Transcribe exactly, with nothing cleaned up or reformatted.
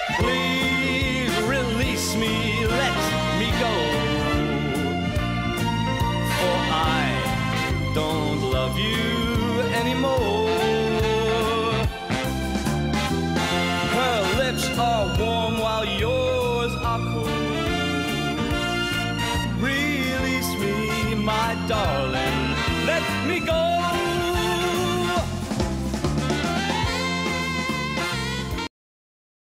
Please release me, let me go, for I don't love you anymore. Her lips are warm while yours are cold. Release me, my darling, let me go.